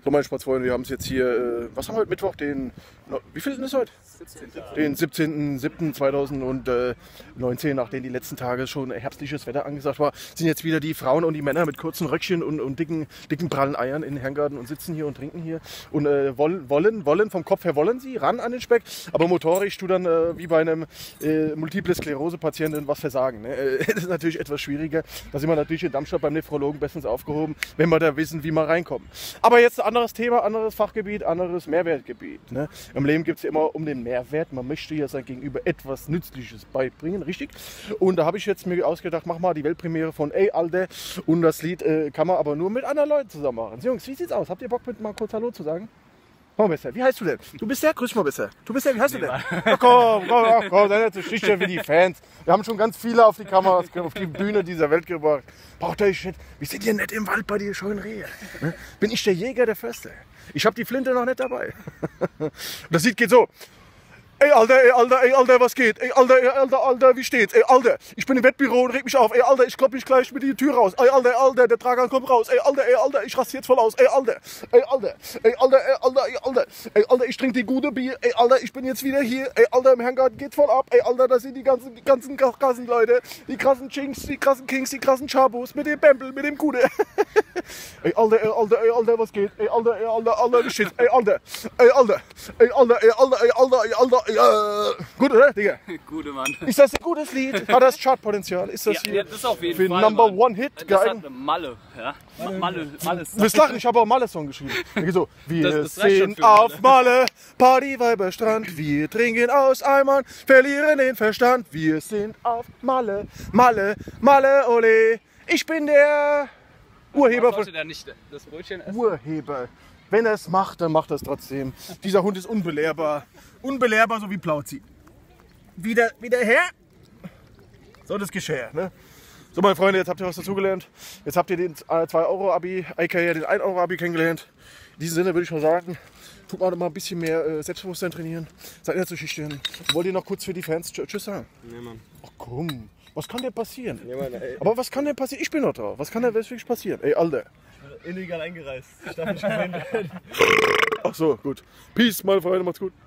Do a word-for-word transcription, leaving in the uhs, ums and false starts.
So, meine Sportsfreunde, wir haben es jetzt hier, äh, was haben wir heute Mittwoch, den, wie viel ist heute? Den siebzehnten siebten zweitausendneunzehn, nachdem die letzten Tage schon herbstliches Wetter angesagt war, sind jetzt wieder die Frauen und die Männer mit kurzen Röckchen und, und dicken, dicken prallen Eiern in den Herrengarten und sitzen hier und trinken hier und äh, wollen, wollen, wollen, vom Kopf her wollen sie ran an den Speck, aber motorisch tu dann äh, wie bei einem äh, Multiple Sklerose-Patienten was versagen. Ne? Äh, das ist natürlich etwas schwieriger, da sind wir natürlich in Darmstadt beim Nephrologen bestens aufgehoben, wenn wir da wissen, wie wir reinkommen. Aber jetzt ein anderes Thema, anderes Fachgebiet, anderes Mehrwertgebiet. Ne? Im Leben geht es ja immer um den Mehrwert. Man möchte ja sein Gegenüber etwas Nützliches beibringen, richtig? Und da habe ich jetzt mir ausgedacht, mach mal die Weltpremiere von Ey Alter. Und das Lied äh, kann man aber nur mit anderen Leuten zusammen machen. Jungs, wie sieht's aus? Habt ihr Bock, mit mal kurz Hallo zu sagen? Komm mal besser. Wie heißt du denn? Du bist der? Grüß dich mal besser. Du bist der? Wie heißt nee, du denn? Ach, komm, komm, ach, komm, sei nicht so schüchtern wie die Fans. Wir haben schon ganz viele auf die Kamera, auf die Bühne dieser Welt gebracht. Braucht euch nicht. Wir sind hier nicht im Wald bei dir schönen Rehe. Bin ich der Jäger, der Förster? Ich habe die Flinte noch nicht dabei. Das Lied geht so. Ey Alter, ey Alter, ey Alter, was geht? Ey Alter, ey Alter, Alter, wie steht's? Ey Alter, ich bin im Wettbüro und reg mich auf. Ey Alter, ich klopp mich gleich mit die Tür raus. Ey Alter, ey Alter, der Trager kommt raus. Ey Alter, ey Alter, ich raste jetzt voll aus. Ey Alter, ey Alter, ey Alter, ey Alter, ey Alter, ey Alter, ich trinke die gute Bier. Ey Alter, ich bin jetzt wieder hier. Ey Alter, im Herrengarten geht's voll ab. Ey Alter, da sind die ganzen, die ganzen krassen Leute. Die krassen Chinks, die krassen Kings, die krassen Chabos mit dem Bempel, mit dem Gute. Ey Alter, ey Alter, ey Alter, was geht? Ey Alter, ey Alter, Alter, wie steht's? Ey Alter, ey Alter, ey Alter, ey Alter, ey Alter, ey Alter, ey Alter. Gut, oder, Digga? Gute Mann. Ist das ein gutes Lied? Hat das Chartpotenzial? Ist das ja, hier ja, das ist auf jeden für Fall, Number Mann. One Hit das geeignet? Hat Malle, ja? Malle, Malle. Du wirst lachen, ich habe auch Malle-Song geschrieben. So, wir Das- das reicht schon sind für auf Malle, Partyweiberstrand, wir trinken aus Eimern, verlieren den Verstand. Wir sind auf Malle, Malle, Malle, ole. Ich bin der Urheber Man von... sollte da nicht das Brötchen essen? Urheber. Wenn er es macht, dann macht er es trotzdem. Dieser Hund ist unbelehrbar. Unbelehrbar, so wie Plauzi. Wieder, wieder her. So, das Geschirr, ne? So, meine Freunde, jetzt habt ihr was dazugelernt. Jetzt habt ihr den zwei Euro Abi, aka den ein Euro Abi kennengelernt. In diesem Sinne würde ich mal sagen, tut mal mal ein bisschen mehr äh, Selbstbewusstsein trainieren. Seid nicht so schüchtern. Wollt ihr noch kurz für die Fans Tschüss sagen? Nee, Mann. Ach komm, was kann denn passieren? Ja, Mann, ey. Aber was kann denn passieren? Ich bin noch drauf. Was kann denn wirklich passieren? Ey, Alter. Illegal eingereist. Ich darf nicht gewinnen. Ach so, gut. Peace, meine Freunde, macht's gut.